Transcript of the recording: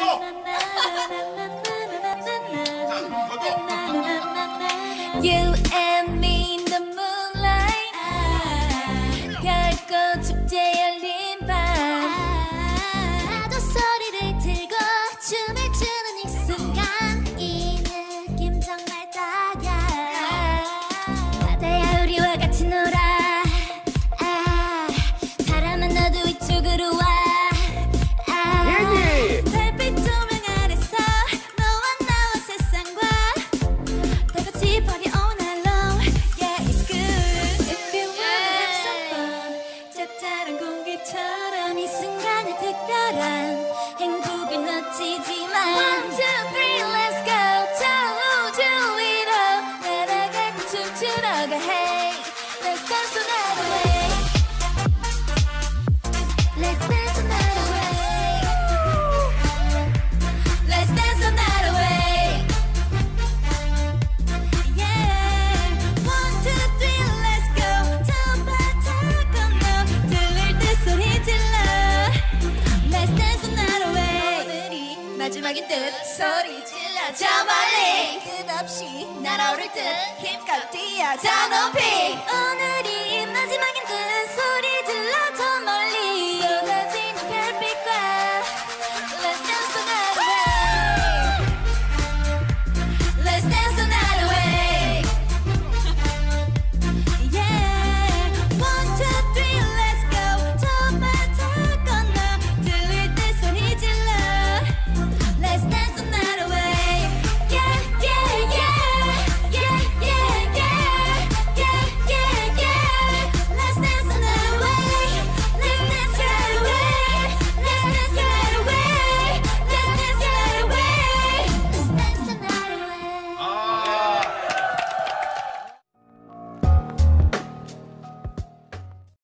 You and me in the moonlight. 별꽃 축제 열린 밤. 나도 소리를 들고 춤을 추는 이 순간 이 느낌 정말 딱이야. 바다야 우리와 같이 놀아. 바람아 너도 이쪽으로 와. 별빛 조명 아래서 너와 나와 세상과 다 같이 party all night long. Yeah, it's good. If you wanna have some fun. 짭짤한 공기처럼 이 순간의 특별한 행복을 놓치지 마. 1, 2, 3, let's go. 저 우주 위로 날아가고 춤추러 가. Hey, let's dance the night away. Let's dance the night away. Let's dance the night away. Yeah. 1, 2, 3, let's go. 저 바다 건너 들릴 때 소리 질러. Let's dance the night away. 오늘이 마지막인 듯 소리 질러. 저 멀리 끝없이 날아오를 듯 힘껏 뛰어 저 높이. 오늘이 마지막인 듯